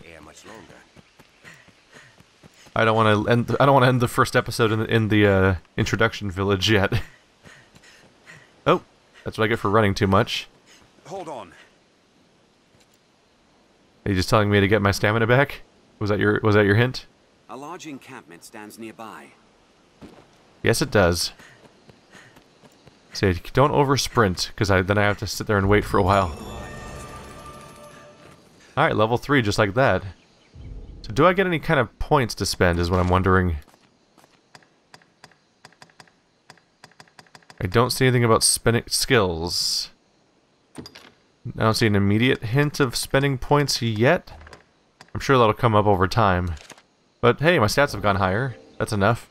I don't want to end the first episode in the introduction village yet. Oh, that's what I get for running too much. Hold on. Are you just telling me to get my stamina back? Was that your hint? A large encampment stands nearby. Yes, it does. Say, don't over sprint, because then I have to sit there and wait for a while. Alright, level 3, just like that. So do I get any kind of points to spend, is what I'm wondering. I don't see anything about spending skills. I don't see an immediate hint of spending points yet. I'm sure that'll come up over time. But hey, my stats have gone higher. That's enough.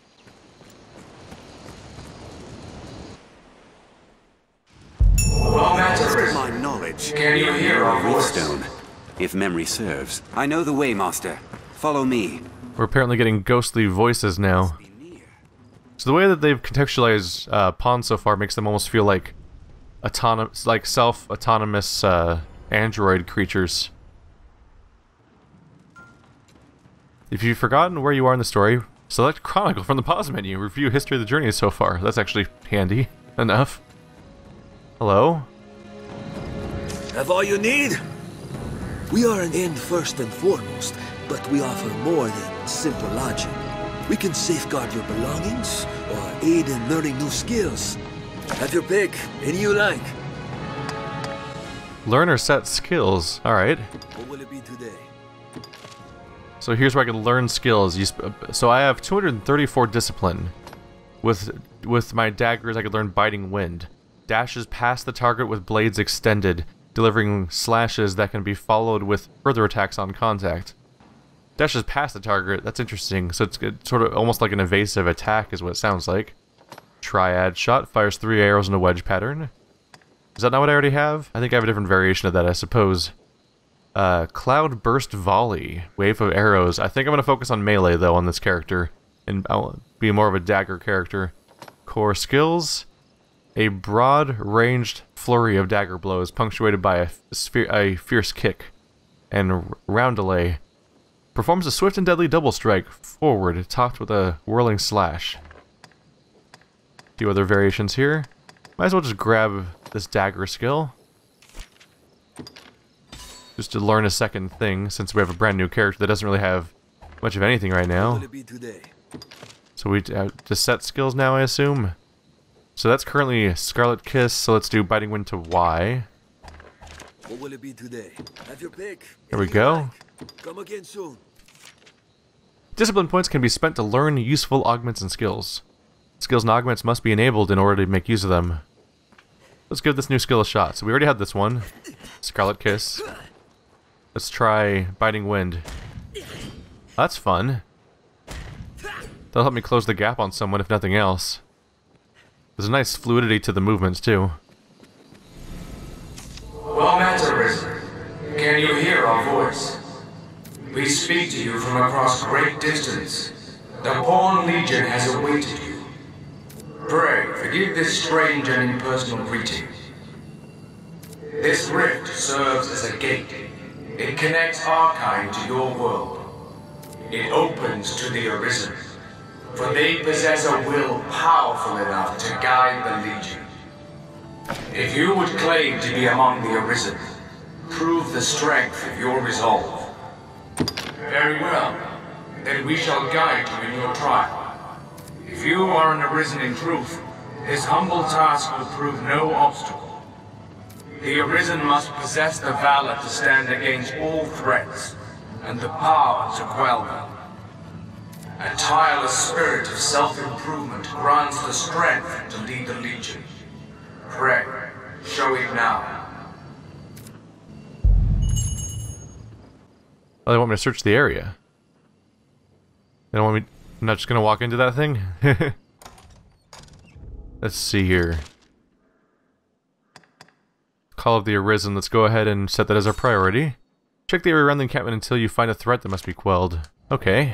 My knowledge. Can you hear our voice? Stone, if memory serves. I know the way, Master. Follow me. We're apparently getting ghostly voices now. So the way that they've contextualized pawns so far makes them almost feel like self-autonomous android creatures. If you've forgotten where you are in the story, select Chronicle from the pause menu. Review history of the journey so far. That's actually handy enough. Hello? Have all you need? We are an inn first and foremost, but we offer more than simple lodging. We can safeguard your belongings, or aid in learning new skills. Have your pick, any you like. Learn or set skills. Alright. What will it be today? So here's where I can learn skills. So I have 234 discipline. With my daggers, I could learn Biting Wind. Dashes past the target with blades extended, delivering slashes that can be followed with further attacks on contact. Dashes past the target, that's interesting. So it's sort of almost like an evasive attack is what it sounds like. Triad Shot, fires 3 arrows in a wedge pattern. Is that not what I already have? I think I have a different variation of that, I suppose. Cloud Burst Volley, wave of arrows. I think I'm going to focus on melee, though, on this character. And I'll be more of a dagger character. Core skills. A broad-ranged flurry of dagger blows, punctuated by a fierce kick. And Roundelay. Performs a swift and deadly double strike, forward, topped with a whirling slash. A few other variations here. Might as well just grab this dagger skill. Just to learn a second thing, since we have a brand new character that doesn't really have much of anything right now. So we just set skills now, I assume. So that's currently Scarlet Kiss, so let's do Biting Wind to Y. What will it be today? Have your pick. There we go. Come again soon. Discipline points can be spent to learn useful augments and skills. Skills and augments must be enabled in order to make use of them. Let's give this new skill a shot. So we already had this one. Scarlet Kiss. Let's try Biting Wind. That's fun. That'll help me close the gap on someone if nothing else. There's a nice fluidity to the movements too. Well met, Arisen. Can you hear our voice? We speak to you from across great distance. The Pawn Legion has awaited you. Pray, forgive this strange and impersonal greeting. This rift serves as a gate. It connects our kind to your world. It opens to the Arisen, for they possess a will powerful enough to guide the Legion. If you would claim to be among the Arisen, prove the strength of your resolve. Very well. Then we shall guide you in your trial. If you are an Arisen in truth, this humble task will prove no obstacle. The Arisen must possess the valor to stand against all threats, and the power to quell them. A tireless spirit of self-improvement grants the strength to lead the Legion. Pray, show it now. Oh, they want me to search the area. They don't want me... I'm not just gonna walk into that thing? Let's see here. Call of the Arisen. Let's go ahead and set that as our priority. Check the area around the encampment until you find a threat that must be quelled. Okay.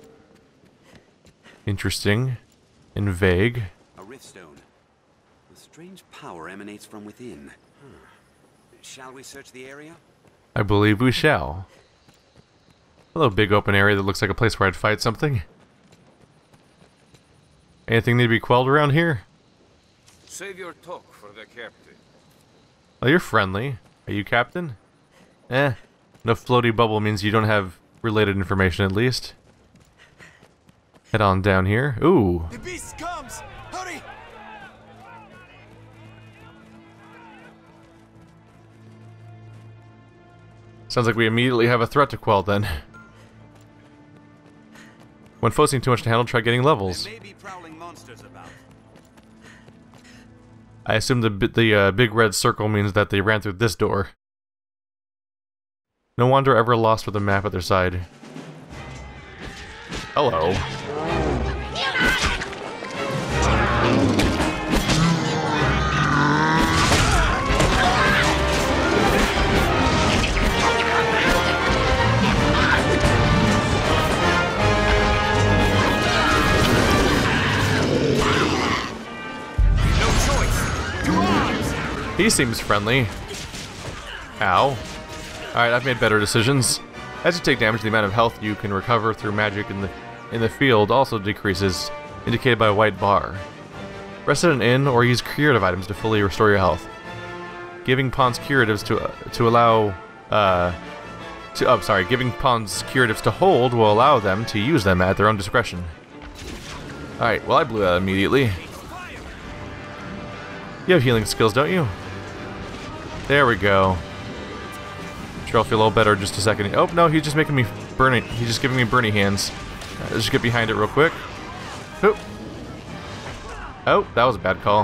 Interesting. And vague. A riftstone. A strange power emanates from within. Shall we search the area? I believe we shall. Hello, big open area that looks like a place where I'd fight something. Anything need to be quelled around here? Save your talk for the captain. Oh, you're friendly. Are you captain? Eh. No floaty bubble means you don't have related information at least. Head on down here. Ooh. The beast comes! Hurry! Sounds like we immediately have a threat to quell then. When forcing too much to handle, try getting levels. There may be prowling monsters about. I assume the big red circle means that they ran through this door. No wanderer ever lost with a map at their side. Hello. He seems friendly. Ow. Alright, I've made better decisions. As you take damage, the amount of health you can recover through magic in the field also decreases, indicated by a white bar. Rest at an inn or use curative items to fully restore your health. Giving pawns curatives giving pawns curatives to hold will allow them to use them at their own discretion. Alright, well I blew that immediately. You have healing skills, don't you? There we go. Sure, I'll feel a little better in just a second. Oh, no, he's just making me burning. He's just giving me burny hands. Let's just get behind it real quick. Oop. Oh, that was a bad call.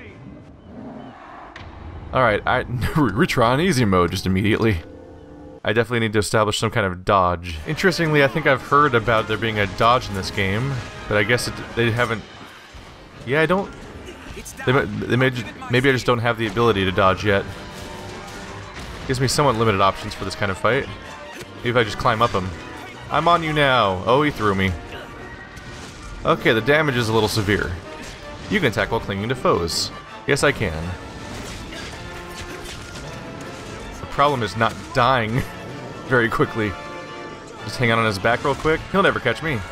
Alright, retry on easy mode just immediately. I definitely need to establish some kind of dodge. Interestingly, I think I've heard about there being a dodge in this game, but I guess they haven't... Yeah, I don't... Maybe I just don't have the ability to dodge yet. Gives me somewhat limited options for this kind of fight. Maybe if I just climb up him. I'm on you now. Oh, he threw me. Okay, the damage is a little severe. You can attack while clinging to foes. Yes, I can. The problem is not dying very quickly. Just hang on his back real quick. He'll never catch me.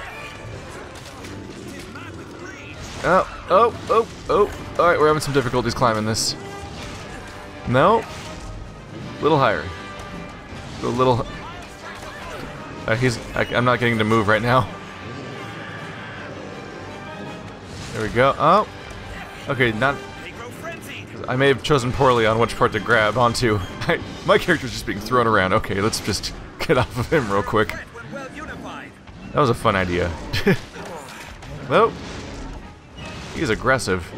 Oh. Alright, we're having some difficulties climbing this. No. A little higher. A little... I'm not getting to move right now. There we go. Oh. Okay, not... I may have chosen poorly on which part to grab onto. My character's just being thrown around. Okay, let's just get off of him real quick. That was a fun idea. Nope. He's aggressive.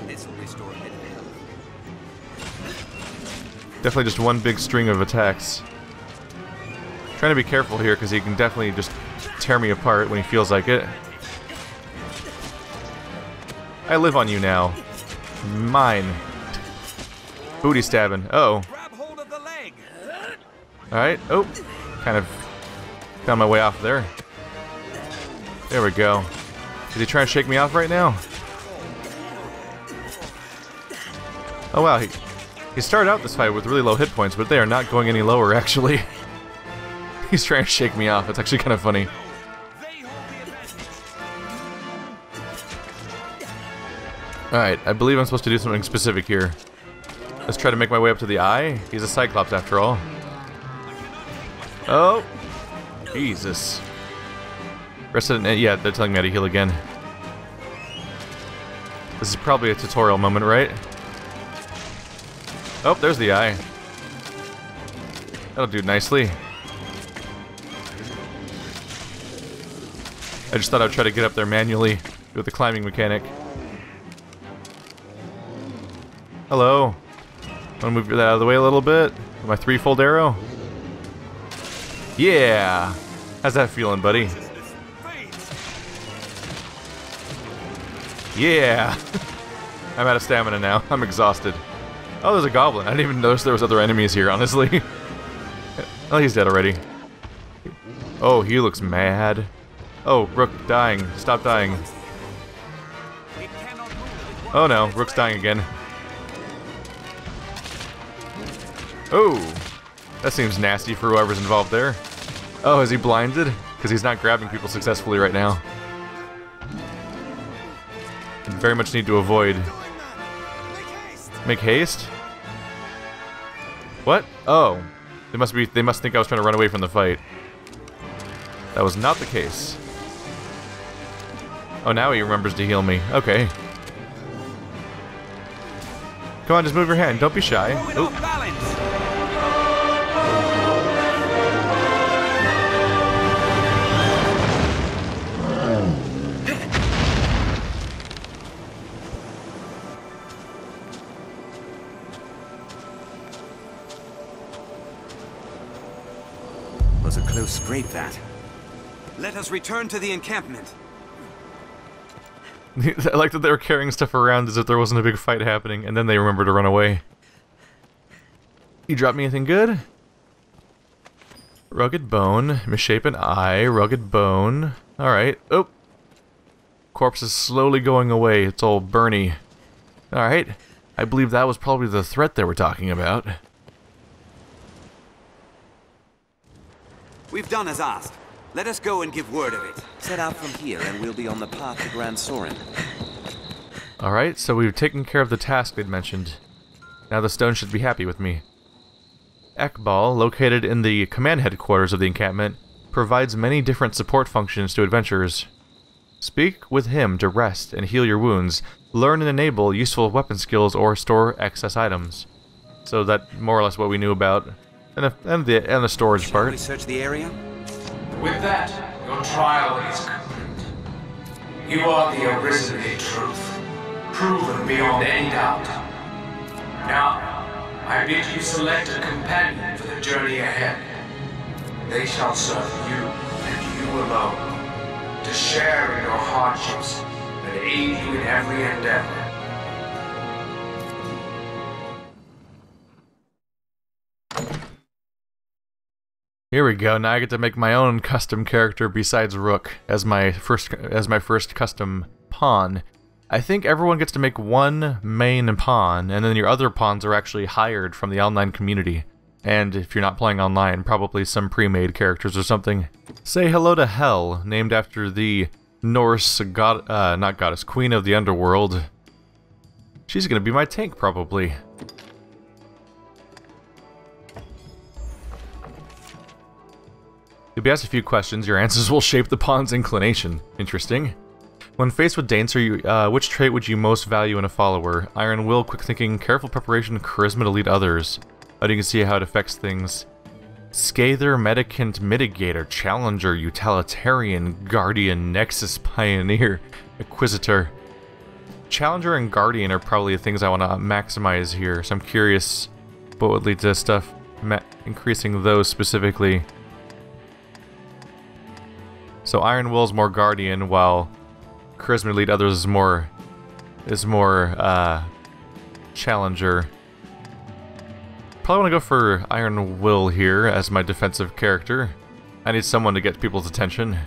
Definitely just one big string of attacks. Trying to be careful here because he can definitely just tear me apart when he feels like it. I live on you now. Mine. Booty stabbing. Uh-oh. Alright. Oh. Kind of found my way off there. There we go. Is he trying to shake me off right now? Oh wow, he started out this fight with really low hit points, but they are not going any lower, actually. He's trying to shake me off. It's actually kind of funny. Alright, I believe I'm supposed to do something specific here. Let's try to make my way up to the eye. He's a Cyclops after all. Oh! Jesus. Resident, yeah, they're telling me how to heal again. This is probably a tutorial moment, right? Oh, there's the eye. That'll do nicely. I just thought I'd try to get up there manually with the climbing mechanic. Hello. Want to move that out of the way a little bit? With my threefold arrow? Yeah! How's that feeling, buddy? Yeah! I'm out of stamina now. I'm exhausted. Oh, there's a goblin. I didn't even notice there was other enemies here, honestly. Oh, he's dead already. Oh, he looks mad. Oh, Rook dying. Stop dying. Oh no, Rook's dying again. Oh! That seems nasty for whoever's involved there. Oh, is he blinded? Because he's not grabbing people successfully right now. I very much need to avoid. Make haste? What? Oh. They must think I was trying to run away from the fight. That was not the case. Oh, now he remembers to heal me. Okay. Come on, just move your hand. Don't be shy. Oop. Was a close scrape, that. Let us return to the encampment. I like that they were carrying stuff around as if there wasn't a big fight happening, and then they remember to run away. You drop me anything good? Rugged bone, misshapen eye, rugged bone. Alright. Oh! Corpse is slowly going away. It's all burny. Alright. I believe that was probably the threat they were talking about. We've done as asked. Let us go and give word of it. Set out from here and we'll be on the path to Grand Sorin. Alright, so we've taken care of the task they'd mentioned. Now the stone should be happy with me. Ekbal, located in the command headquarters of the encampment, provides many different support functions to adventurers. Speak with him to rest and heal your wounds, learn and enable useful weapon skills, or store excess items. So that more or less what we knew about, and the storage part. Shall we search the area? With that, your trial is complete. You are the Arisen in truth, proven beyond any doubt. Now, I bid you select a companion for the journey ahead. They shall serve you, and you alone, to share in your hardships and aid you in every endeavor. Here we go. Now I get to make my own custom character besides Rook as my first custom pawn. I think everyone gets to make one main pawn, and then your other pawns are actually hired from the online community. And if you're not playing online, probably some pre-made characters or something. Say hello to Hel, named after the Norse not goddess, queen of the underworld. She's gonna be my tank, probably. You'll be asked a few questions, your answers will shape the pawn's inclination. Interesting. When faced with danger, which trait would you most value in a follower? Iron Will, Quick Thinking, Careful Preparation, Charisma to lead others. You can see how it affects things. Scather, Medicant, Mitigator, Challenger, Utilitarian, Guardian, Nexus Pioneer, Inquisitor. Challenger and Guardian are probably the things I want to maximize here, so I'm curious what would lead to stuff increasing those specifically. So Iron Will's more Guardian, while Charisma to lead others is more Challenger. Probably want to go for Iron Will here as my defensive character. I need someone to get people's attention.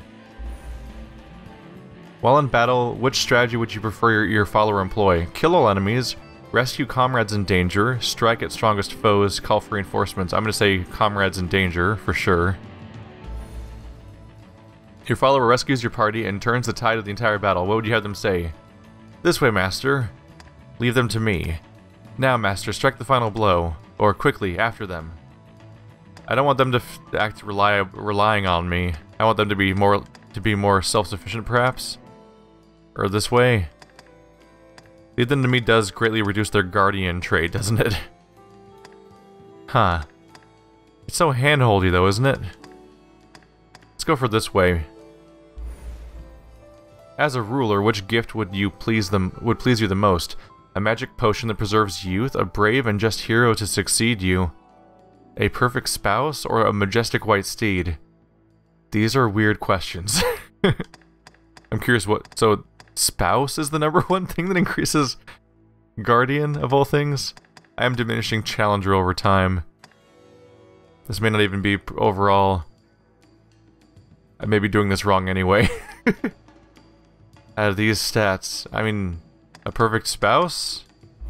While in battle, which strategy would you prefer your follower employ? Kill all enemies, rescue comrades in danger, strike at strongest foes, call for reinforcements. I'm going to say comrades in danger, for sure. Your follower rescues your party and turns the tide of the entire battle. What would you have them say? This way, Master. Leave them to me. Now, Master, strike the final blow. Or quickly, after them. I don't want them to act relying on me. I want them to be more self-sufficient, perhaps? Or this way? Leave them to me does greatly reduce their Guardian trait, doesn't it? Huh. It's so hand-holdy, though, isn't it? Let's go for this way. As a ruler, which gift would please you the most? A magic potion that preserves youth, a brave and just hero to succeed you. A perfect spouse or a majestic white steed? These are weird questions. I'm curious what... So, spouse is the number one thing that increases Guardian of all things? I am diminishing Challenger over time. This may not even be overall... I may be doing this wrong anyway. Out of these stats, I mean, a perfect spouse?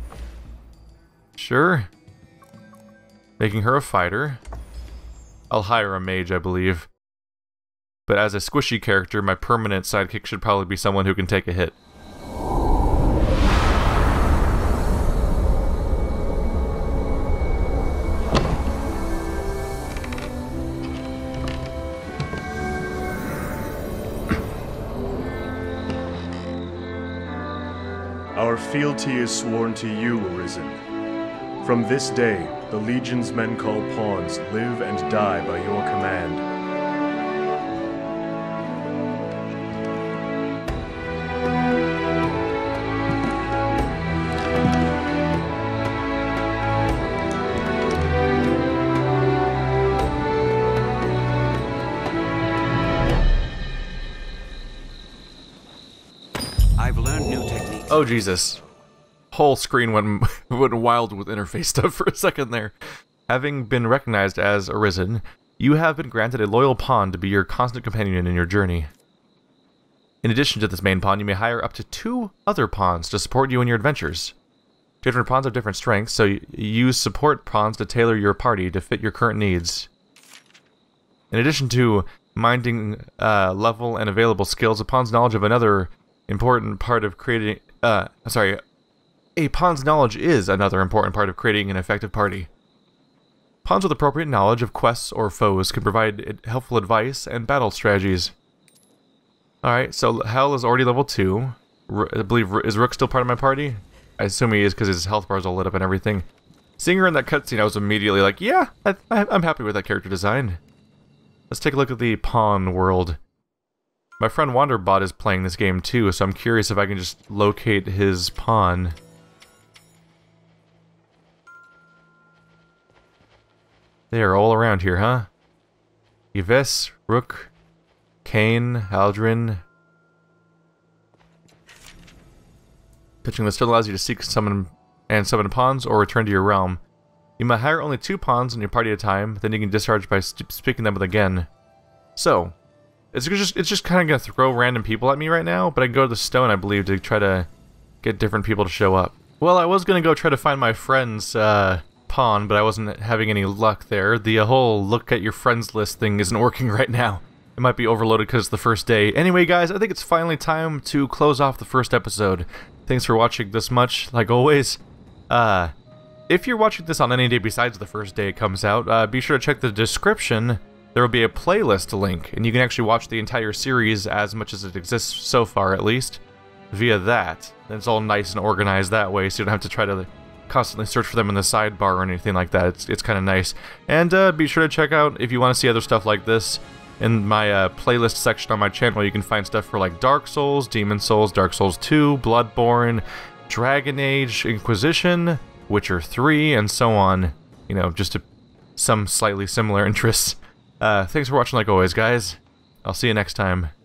Sure. Making her a fighter. I'll hire a mage, I believe. But as a squishy character, my permanent sidekick should probably be someone who can take a hit. Our fealty is sworn to you, Arisen. From this day, the Legion's men called pawns live and die by your command. Oh Jesus. Whole screen went wild with interface stuff for a second there. Having been recognized as Arisen, you have been granted a loyal pawn to be your constant companion in your journey. In addition to this main pawn, you may hire up to 2 other pawns to support you in your adventures. Different pawns have different strengths, so you use support pawns to tailor your party to fit your current needs. In addition to minding level and available skills, a pawn's knowledge of another important part of creating... A pawn's knowledge is another important part of creating an effective party. Pawns with appropriate knowledge of quests or foes can provide helpful advice and battle strategies. Alright, so Hell is already level 2. I believe, is Rook still part of my party? I assume he is because his health bars all lit up and everything. Seeing her in that cutscene, I was immediately like, yeah, I'm happy with that character design. Let's take a look at the pawn world. My friend Wanderbot is playing this game too, so I'm curious if I can just locate his pawn. They are all around here, huh? Yves, Rook, Kane, Aldrin. Pitching list still allows you to seek, summon pawns or return to your realm. You might hire only 2 pawns in your party at a time, then you can discharge by speaking them with again. So, it's just kind of going to throw random people at me right now, but I can go to the stone, I believe, to try to get different people to show up. Well, I was going to go try to find my friend's pawn, but I wasn't having any luck there. The whole look at your friends list thing isn't working right now. It might be overloaded because it's the first day. Anyway, guys, I think it's finally time to close off the first episode. Thanks for watching this much, like always. If you're watching this on any day besides the first day it comes out, be sure to check the description. There will be a playlist link, and you can actually watch the entire series as much as it exists so far, at least, via that. And it's all nice and organized that way, so you don't have to try to constantly search for them in the sidebar or anything like that. It's kind of nice. And be sure to check out, if you want to see other stuff like this, in my playlist section on my channel, you can find stuff for like Dark Souls, Demon Souls, Dark Souls 2, Bloodborne, Dragon Age, Inquisition, Witcher 3, and so on. You know, just some slightly similar interests. Thanks for watching like always, guys. I'll see you next time.